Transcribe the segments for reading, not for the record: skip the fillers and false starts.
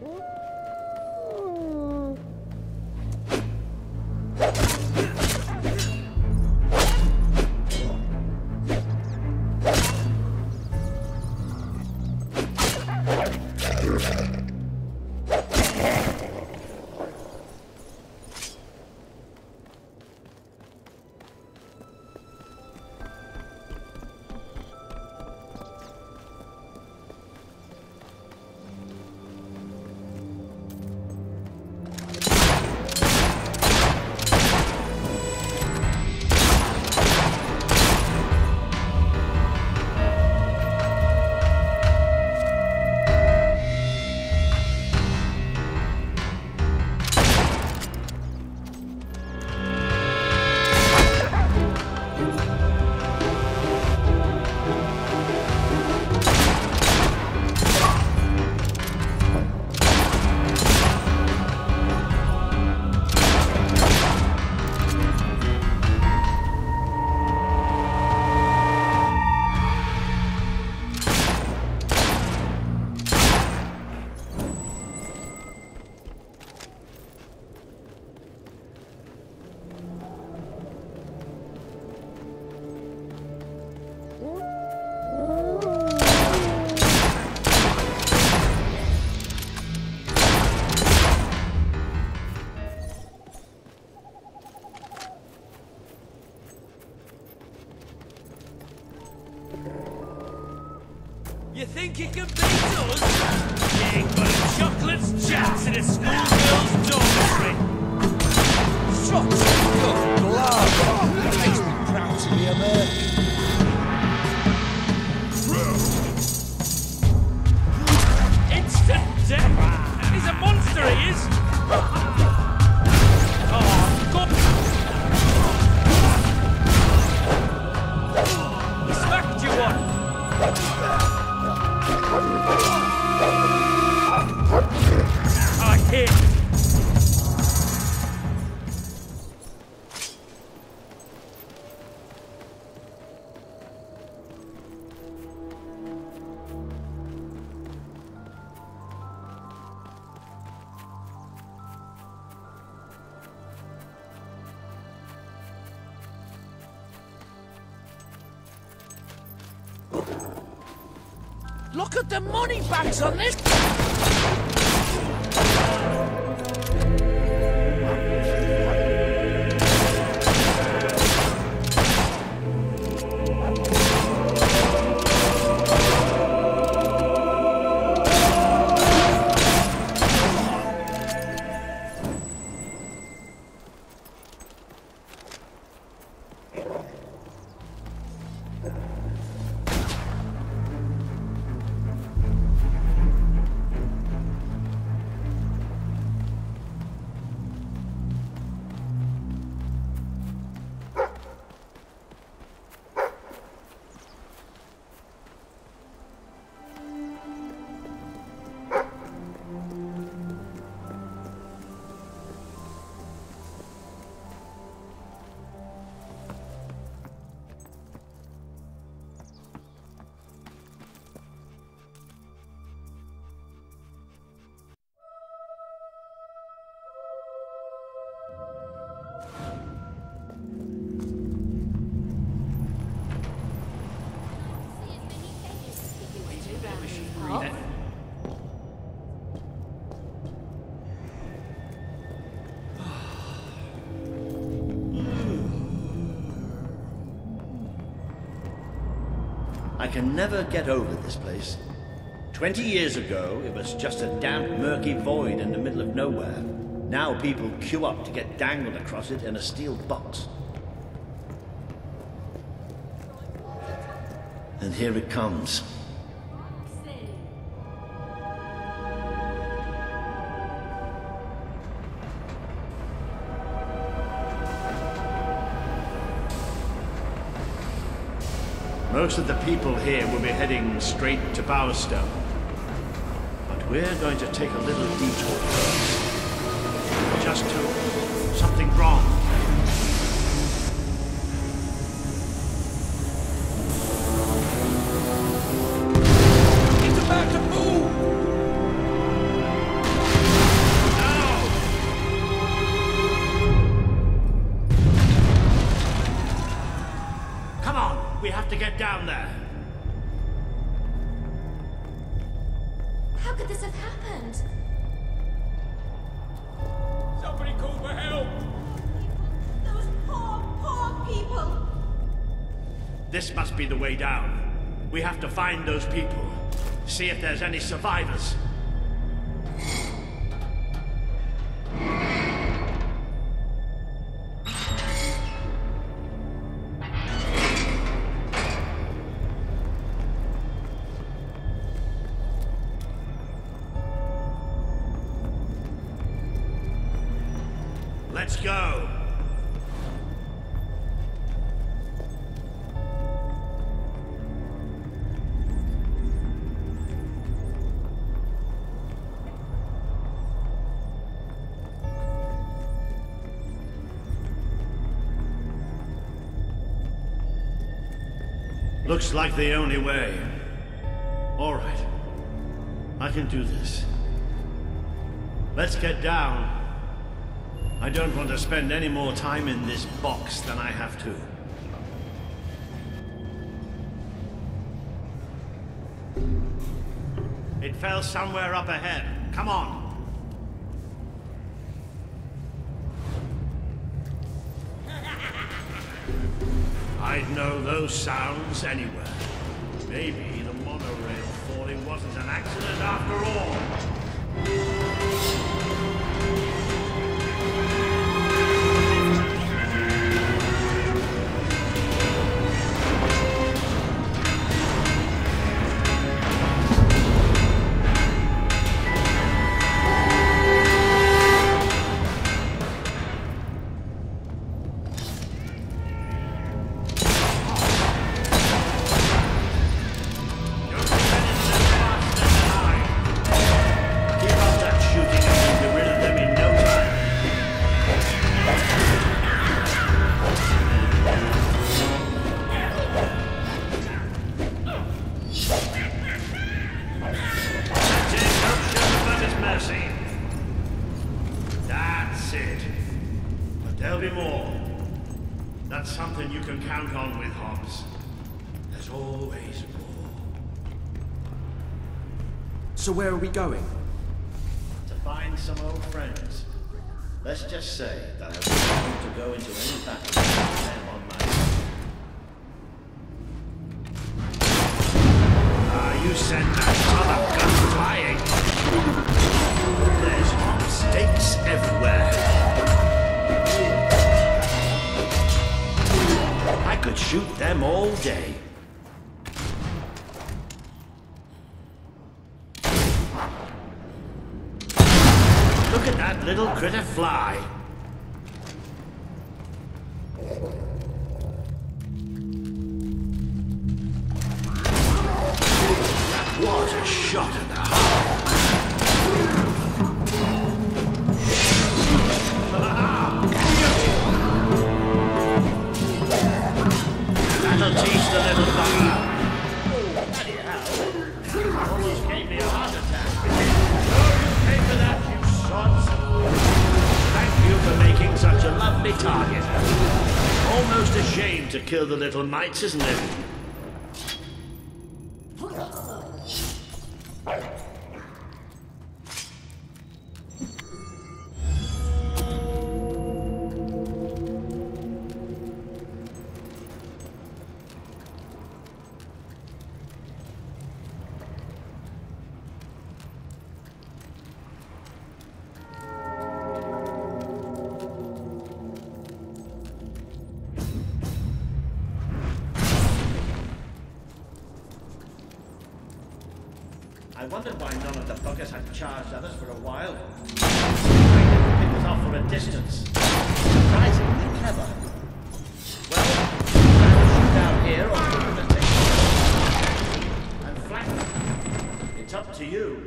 You think you can beat us? You ain't got a chocolate's chance in a schoolgirl's dormitory. Shots of blood! It makes me proud to be American. Instant death! He's a monster, he is! Oh, God! He smacked you one! I hit! Look at the money bags on this! I can never get over this place. 20 years ago, it was just a damp, murky void in the middle of nowhere. Now people queue up to get dangled across it in a steel box. And here it comes. Most of the people here will be heading straight to Bowerstone. But we're going to take a little detour first. Just to something wrong. It's about to move! How could this have happened? Somebody call for help! Those poor people! This must be the way down. We have to find those people. See if there's any survivors. Let's go. Looks like the only way. All right. I can do this. Let's get down. I don't want to spend any more time in this box than I have to. It fell somewhere up ahead. Come on. I'd know those sounds anywhere. Maybe the monorail falling wasn't an accident after all. There'll be more. That's something you can count on with Hobbs. There's always more. So where are we going? To find some old friends. Let's just say that I wouldn't want to go into any battle with them on my own. You sent that son of gun flying. There's hot stakes everywhere. I could shoot them all day. Look at that little critter fly. That was a shot in the heart. That'll teach the little bugger. Oh, bloody hell. Almost gave me a heart attack. Oh, you pay for that, you sods. Thank you for making such a lovely target. Almost ashamed to kill the little mites, isn't it? I wondered why none of the buggers had charged others for a while. They didn't pick us off from a distance. Surprisingly clever. Well, shoot down here or put them and flank them. It's up to you.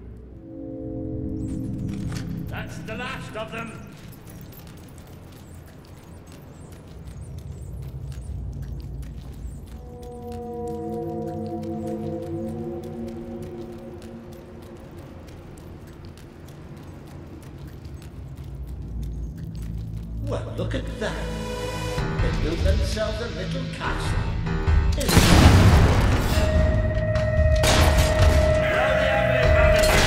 That's the last of them. Well, look at that. They built themselves a little castle. Well, the ugly brothers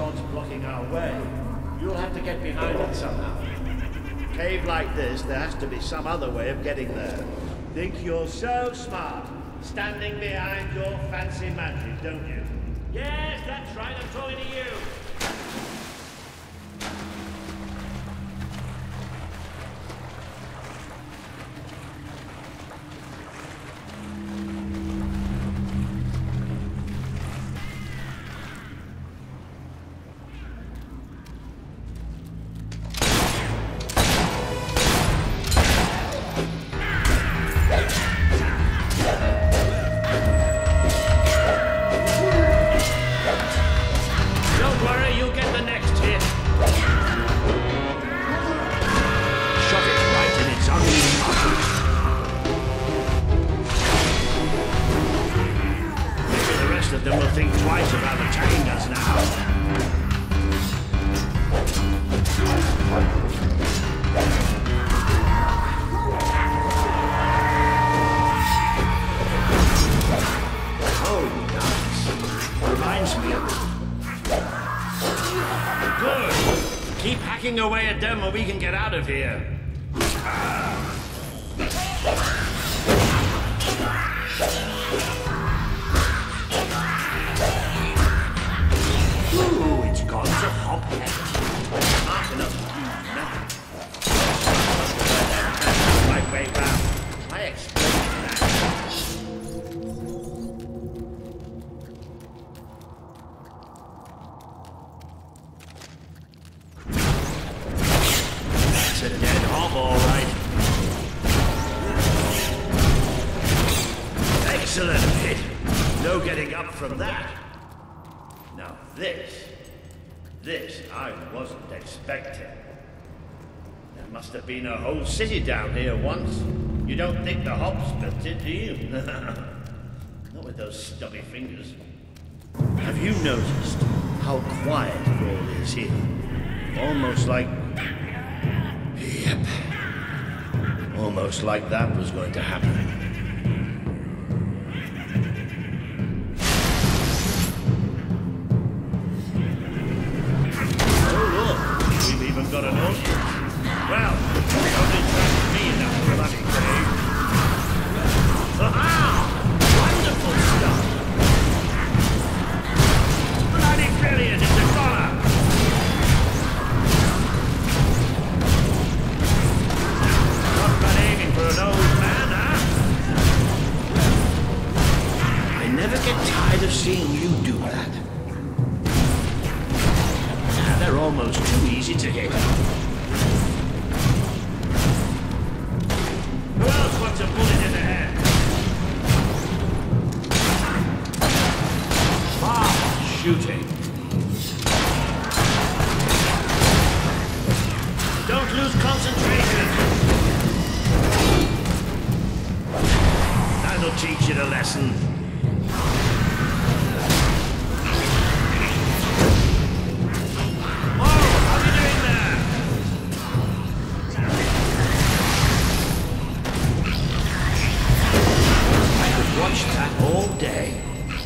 what's blocking our way. You'll have to get behind it somehow. Cave like this, there has to be some other way of getting there. Think you're so smart, standing behind your fancy magic, don't you? Yes, that's right, I'm talking to you. Away at them or we can get out of here. Ooh, it's gone to hop heaven. Smart enough to use that. Right way round. I explained that. It's a dead hob, all right. Excellent hit. No getting up from that. Now this I wasn't expecting. There must have been a whole city down here once. You don't think the hops built it, do you? Not with those stubby fingers. Have you noticed how quiet it all is here? Almost like... Yep. Almost like that was going to happen. Got an audience. Well, don't interest me in that bloody grave. Aha! Wonderful stuff! Bloody brilliant, it's a collar! Not bad aiming for an old man, huh? I never get tired of seeing you do that. They're almost too easy to hit. Who else wants a bullet in the head? Ah, shooting. Don't lose concentration. That'll teach you the lesson. Watch that all day.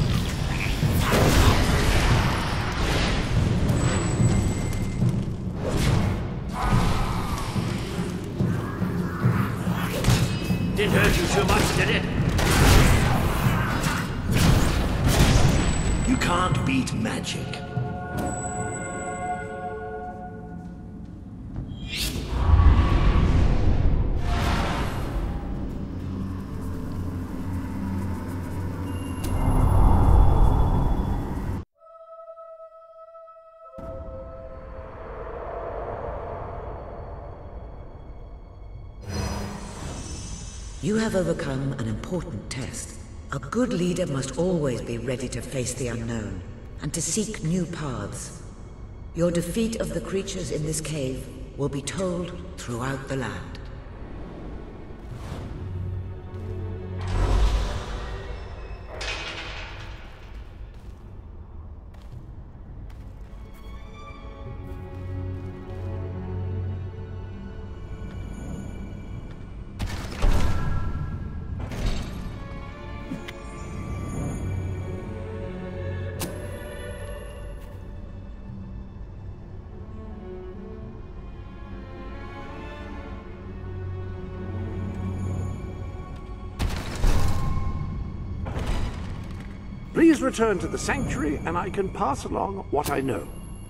Didn't hurt you too much, did it? You can't beat magic. You have overcome an important test. A good leader must always be ready to face the unknown, and to seek new paths. Your defeat of the creatures in this cave will be told throughout the land. Please return to the sanctuary and I can pass along what I know.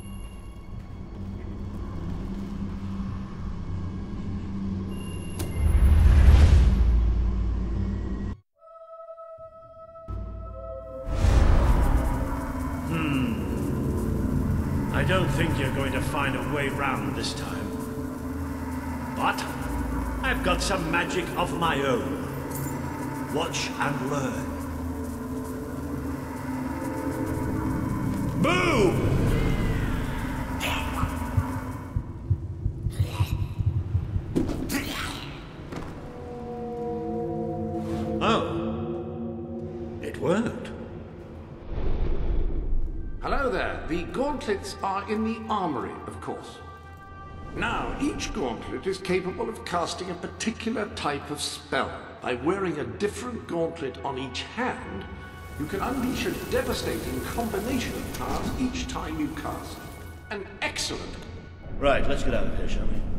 I don't think you're going to find a way round this time. But I've got some magic of my own. Watch and learn. Boom! Oh. It worked. Hello there. The gauntlets are in the armory, of course. Now, each gauntlet is capable of casting a particular type of spell. By wearing a different gauntlet on each hand, you can unleash a devastating combination of powers each time you cast. An excellent... Right, let's get out of here, shall we?